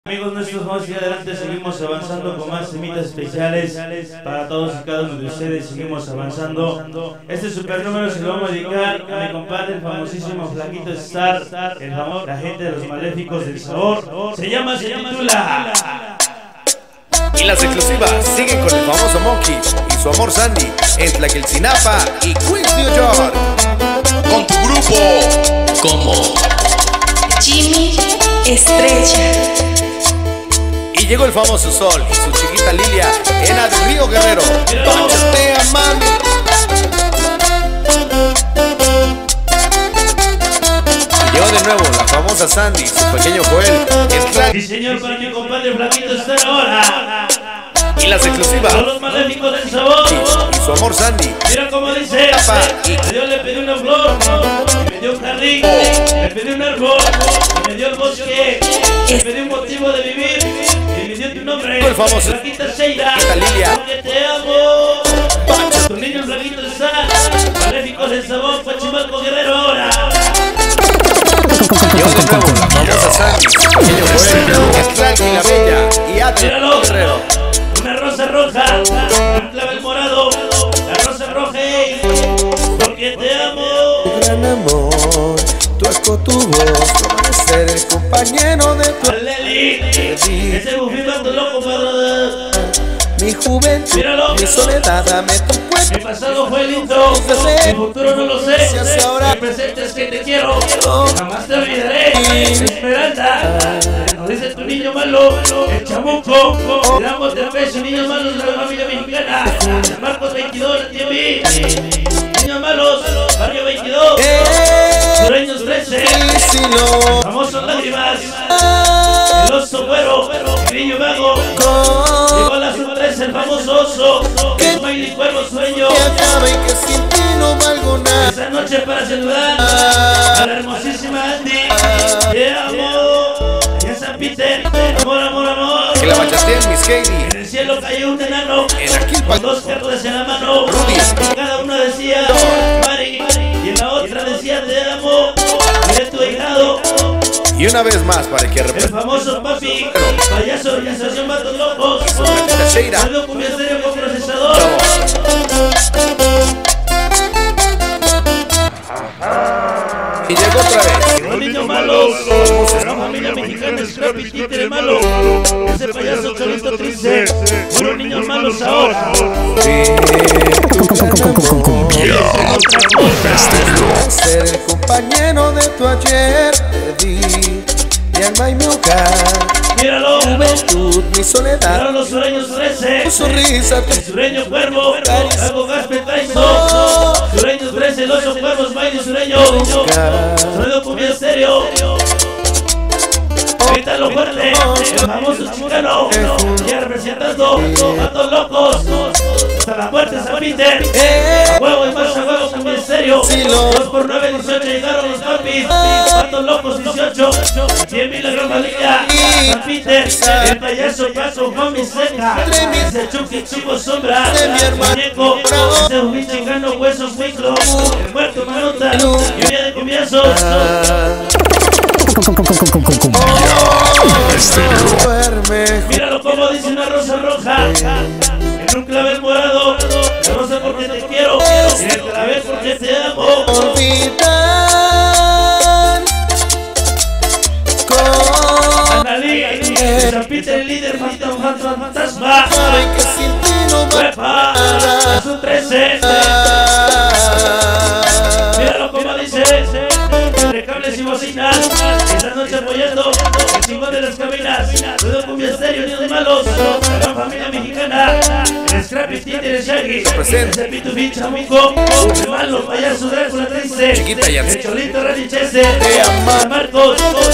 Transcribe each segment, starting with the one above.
Amigos nuestros, vamos hacia adelante, seguimos avanzando con más temitas especiales para todos y cada uno de ustedes. Seguimos avanzando. Este super número se lo vamos a dedicar a mi compadre, el famosísimo Flaquito Star, la gente de los maléficos del sabor. Se titula. Y las exclusivas siguen con el famoso Monkey y su amor Sandy en Tlaquilcinapa y Queens, New York. Con tu grupo como Jimmy Estrella. Y llegó el famoso Sol y su chiquita Lilia en el Río Guerrero. Pachatea, mami. Y llegó de nuevo la famosa Sandy, su pequeño Joel. Sí, señor, para mi compadre Flaquito Star ahora. Y las exclusivas Son los maléficos del sabor. y su amor Sandy. Mira cómo dice. A Dios le pedí una flor, y me dio un jardín. Le pedí un árbol, y me dio el bosque. Le pedí un motivo de vivir, y me dio tu nombre. El famoso Flaquita Seira, Lilia. porque te amo. Tu niño Flaquito está. Maléficos del sabor, Pachimalco Guerrero ahora. Llegó de nuevo la famosa Sandy, su pequeño Joel, Esclán y la Bella y Adri Míralo. Guerrero. Una rosa roja, un clavel morado, la rosa roja, porque te amo. Gran amor, tu asco, tu voz, no ser el compañero de tu Aleli, ese bufibato loco para mi juventud, míralo. mi soledad, dame tu Mi cuerpo. pasado fue lindo, mi futuro no lo sé. Mi presente es que te quiero, jamás te olvidaré. Esperanza, nos dice tu niño malo, el chamuco. Le damos de beso, niños malos de la familia mexicana. San Marcos 22, la TV. Niños malos, barrio 22. Sureños 13. Famosos lágrimas. El oso güero, el niño mago. Llegó a las 13, el famoso oso. El baile y cuervo sueño. Que sin ti no valgo nada. Esta noche para saludar a la hermosísima Andy. Te amo. Y en San Peter, amor, amor, amor. Que la bachateen mis Heidi. En el cielo cayó un enano En aquel con dos cartas en la mano. Rudy. Y cada una decía Mari. Y en la otra decía te amo. Eres tu hijado. Y una vez más para que El represente famoso papi, payaso, organización Vatos Locos. la Sheira. Algo con mi estéreo con procesador. Y llegó otra vez. Los niños malos, la familia mexicana Scrappy Títere malo. Ese payaso Cholito Triste, unos niños malos ahora. Ser el compañero de tu ayer, te di mi alma y mi hogar. Míralo, Juventud, mi soledad, míralo los sureños 13. tu sonrisa, tu El sureño cuervo, Algo Gaspe Tyson. Sureños 13, el oso cuervos, baile sureño. Sonido cumbia estéreo. Grítalo fuerte, el famoso chicano. Ya representando Vatos Locos. Hasta la muerte San Peter. A huevo y más a huevo cumbia estéreo. 2x9, 18 llegaron los papis. Vatos Locos 18. 100,000 la gran familia. San Peter, el payaso Paso, Mami Seca. Ese Chucky Chivo Sombra. Muñeco, ese Jubí Chingano, Huesos Micro. El muerto Manota. Lluvia de comienzos. Míralo como dice una rosa roja en un clavel morado. La rosa porque te quiero y el clavel porque te amo. Analí, San Peter, el líder fantasma. Huepa, es un 13. Míralo como dice, entre cables y bocinas. Esta noche apoyando el chingón de las cabinas. Todo cumbia estéreo, niños malos. La gran familia mexicana. El Scrappy Títer, el Shaggy. El Pitufín Chamuco. El malo payaso Drácula Triste. El Cholito Randy Chester. San Marcos.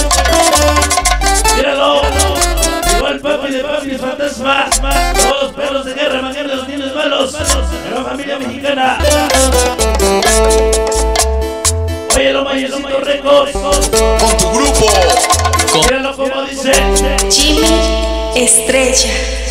Míralo. Igual papi de papi el fantasma. Todos los perros de guerra, manguera de los niños malos. La gran familia mexicana. Oye, lo mayecito Records. Con tu grupo. Míralo como dice Jimmy Estrella.